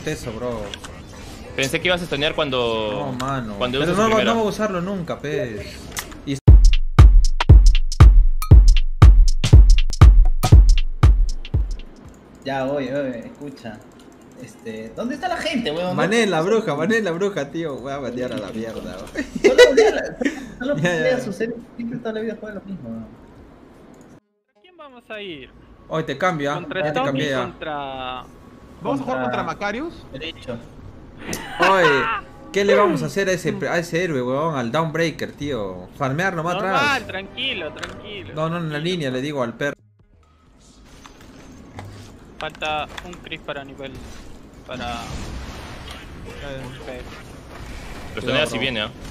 hiciste eso, bro? Pensé que ibas a estunear cuando... No, mano. Cuando Pero uses no, primera. no voy a usarlo nunca, pez. Y... Ya, oye, escucha. ¿Dónde está la gente, weón? Mané la bruja, tío. Voy a batear a la mierda, weón. Solo Ya, pelea ya. sucede. Siempre toda la vida juega lo mismo, weón. ¿A quién vamos a ir? Hoy te cambio, Contra ya te Tommy, cambié ya. contra... ¿Vamos a jugar contra Macarius? Derecho. Oye, ¿qué le vamos a hacer a ese héroe, weón? Al Downbreaker, tío. Farmear nomás Normal, atrás. tranquilo, tranquilo. No, en la línea le digo al perro. Falta un Chris para nivel... Para... Ok. Lo estunea si viene, ¿ah?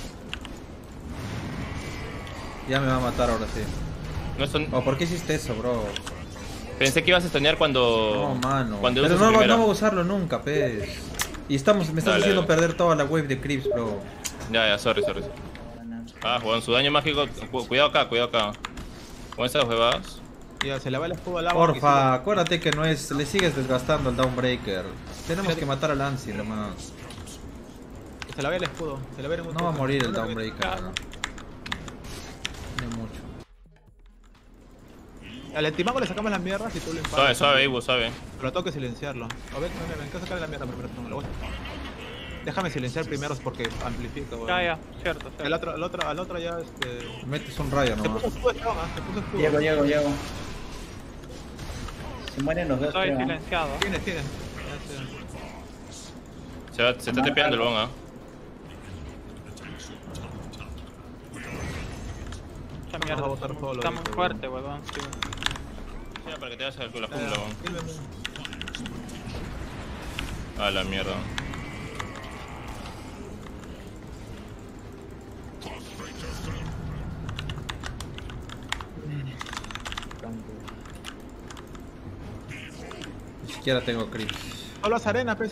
Ya me va a matar ahora sí. No estun... Oh, ¿por qué hiciste eso, bro? Pensé que ibas a estunear cuando... No, mano. Cuando Pero uses no primera. voy a usarlo nunca, pez. Y me estás Dale, haciendo dale. perder toda la wave de creeps, bro. Ya, sorry. Ah, juegan su daño mágico. Cuidado acá. Con esas huevadas. Ya, se le va el escudo al agua. Porfa, acuérdate que no es. Le sigues desgastando al Downbreaker. Tenemos que matar al Ansy, hermano. Se le va el escudo. Se le va el escudo. No va a morir el Downbreaker, ¿no? Tiene mucho. Al Entimago le sacamos las mierdas y tú lo empatas. Suave, Ibu, suave. Pero tengo que silenciarlo. A ver, ven que sacar la mierda primero. No, lo voy. Déjame silenciar primero porque amplifica, weón. Ya, cierto. Al otro ya Metes un rayo Se nomás. puso escudo, se puso escudo. Llego. Se mueren los dos, Estoy creo. silenciado. Tiene. Se está tepeando el bon, ¿ah? Esa Vamos mierda a botar todo lo está de muy este, fuerte, huevón. Sí. Sí, para que te hagas con la jungla, bon. Sílveme. A la mierda. Ni siquiera tengo creeps. Solo las arenas, pues.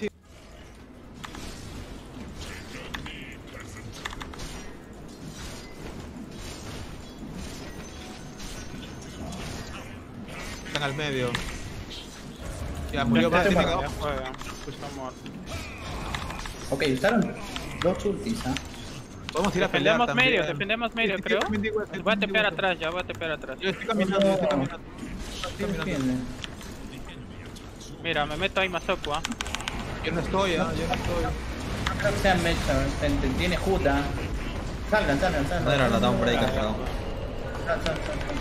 Están al medio. Ya murió Ya más. juega, Tiene ya que... juega. Está muerto. Ok, usaron dos ultis, ¿ah? Podemos ir a pelear también. Defendemos medio, Sí, creo. también digo, Voy a tepear atrás, ya voy a tepear atrás. Yo estoy caminando. Defiende. Mira, me meto ahí Mazoku, ¿ah? Yo no estoy, yo no estoy. No creo que sea Mecha, tiene Juta. Salgan. No era la Downbreaker, perdón. Sal.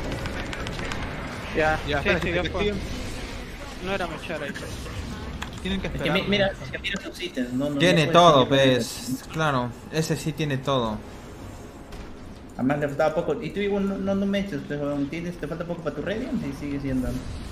Ya, Ya, sí, espérate, ya que fue. siguen. No era mechar ahí. Tienen que Es que esperar. mira sus ítems. No Tiene puedes todo, seguir pez. Claro, ese sí tiene todo. Además le faltaba poco. Y tú igual no mechas, pero ¿entiendes? Te falta poco para tu Radiant y sigue siendo.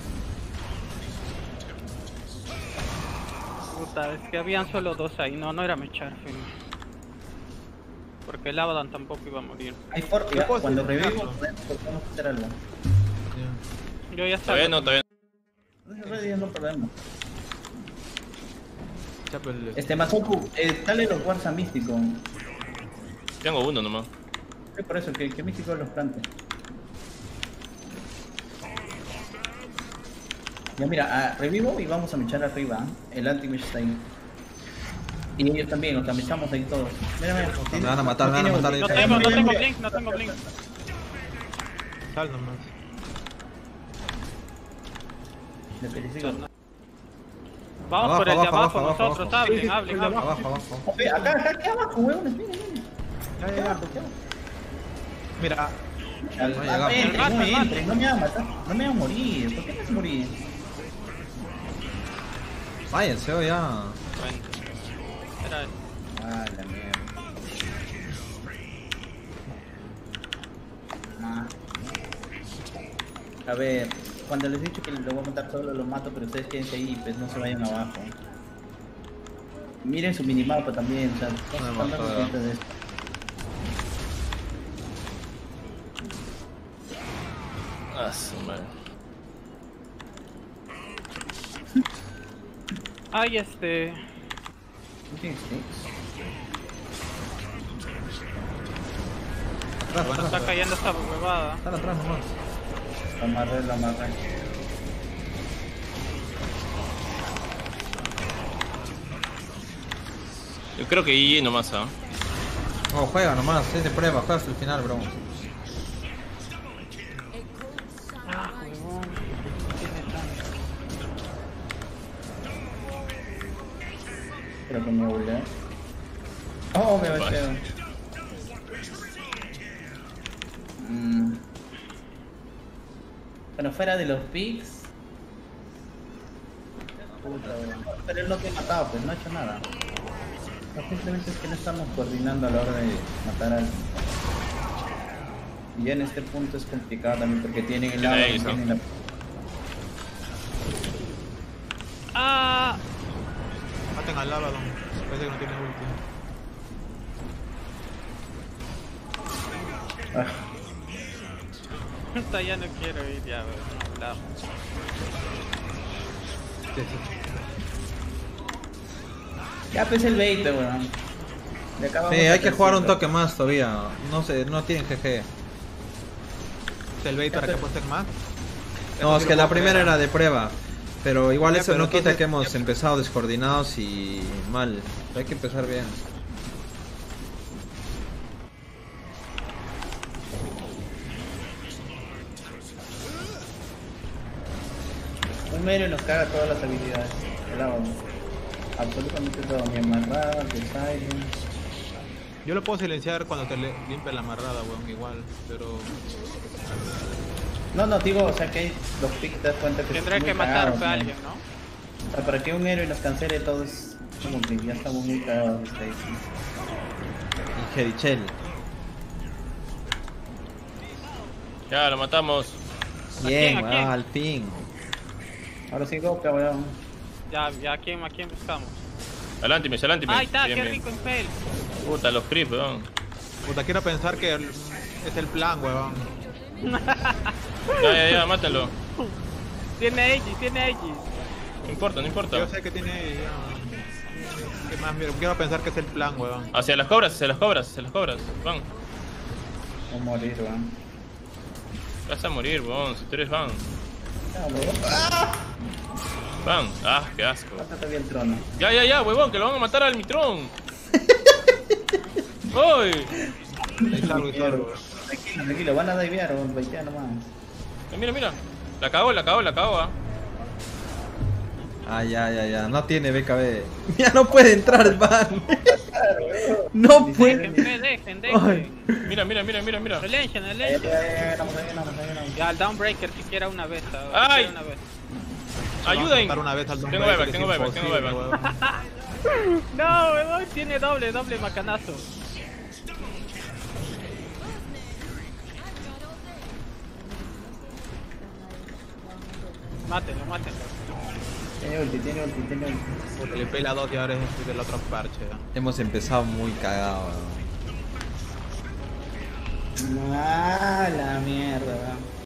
Puta, es que habían solo dos ahí. No era mechar, fin. Porque el Abaddon tampoco iba a morir. Hay forte, Yo puedo cuando silenciarlo. revivimos podemos hacer algo. Yo ya Todavía salgo. no, todavía Radiant no podemos. Ya, pero Mazoku, dale los guards a Místico. no. Tengo uno nomás. Es por eso que Místico los plante. Ya mira, revivo y vamos a mechar arriba. El anti-mech está ahí. Y ellos también, los mechamos ahí todos. Mira. Me van a matar, me van a matar. No tengo blink, no tengo blink. sal nomás. Vamos por el de abajo, abajo, nosotros, abajo. hablen, Sí, hablen, el de hablen. Abajo. Oye, acá, aquí abajo, huevones, miren. Ya. Mira, Entren, no me van a matar, no me van a morir. ¿Por qué me vas a morir? Váyanse, ya. Bueno, era Ah, la mierda. A ver, cuando les he dicho que lo voy a matar solo, lo mato, pero ustedes quédense ahí, pues no se vayan abajo. Miren su minimapa también, o sea, están dando cuenta de esto. Ah, su madre. Ay, ¿No tienes sticks? Atrás, está cayendo esta huevada. Están atrás nomás. Lo amarré. Yo creo que GG nomás, ¿ah? Oh, juega nomás, es de prueba, juega hasta el final, bro. Ah, huevón. Tiene tanto. Creo que me voy a... Oh, me bacheo. Bueno, fuera de los picks. Puta, weón. Pero él no te ha matado, pues no ha hecho nada. No, simplemente es que no estamos coordinando a la hora de matar a alguien. Y ya en este punto es complicado también porque tienen el lado y tienen la... ¡Ah! Maten al Abaddon. Parece que no tiene ulti. Ah, Puta, ya no quiero ir, ya, weón. La- Sí, sí. ya pues el bait, weón. De acá vamos Sí, a hay que jugar un tercero. toque más todavía. No sé, no tienen GG. Es el bait para que apuesten más. No, es que la primera era de prueba. Pero igual Ya, eso pero no quita entonces- que hemos empezado descoordinados y mal. Hay que empezar bien. Un mero y nos caga todas las habilidades. El agua. Absolutamente todo. Mi amarrada, el Siren. Yo lo puedo silenciar cuando te limpia la amarrada, weón, igual. Pero. No, digo, o sea que hay los picks te das cuenta que Tendré son que muy matar cagados, a ¿no? alguien, ¿no? O sea, para que un héroe nos cancele todo es como que ya estamos muy cagados de Stacy. Y Jerichel. Ya, lo matamos. Bien, ¿A quién? al fin. Ahora sí, Goka, weón. Ya, ¿a quién buscamos? Adelante, Mish, adelante, Mish. ¡Ahí está! Bien, ¡Qué bien. rico Impel! Puta, los creeps, weón. Puta, quiero pensar que es el plan, weón. Ya, mátalo. Tiene Aegis. No importa, no importa. Yo sé que tiene. ¿Qué más? Mira, quiero pensar que es el plan, weón. Hacia las cobras, hacia las cobras, hacia las cobras. Van. Vamos a morir, weón. Vas a morir, weón. Si tú eres Van. Ya, weón. Van. Ah, qué asco. Mata todavía el trono. Ya, huevón, que lo van a matar al Mitrón. ¡Uy! Ahí salgo y salgo. Tranquilo, van a divear, weón. Vaitea nomás. Mira. La cago, ah. Ah, ya. No tiene BKB. Ya no puede entrar el van. No puede. Dejen. Ay. Mira. Relenchen. Ya, vamos. Ya, el Downbreaker siquiera una vez. ¡Ay! Una vez. Ayuden. Matar una vez al Tengo Downbreaker, buyback, es imposible, weón. No, weón, tiene doble macanazo. Mátenlo. Tiene ulti. Puta, le pela 2 y ahora es del otro parche. Hemos empezado muy cagados. Ah, la mierda, weón.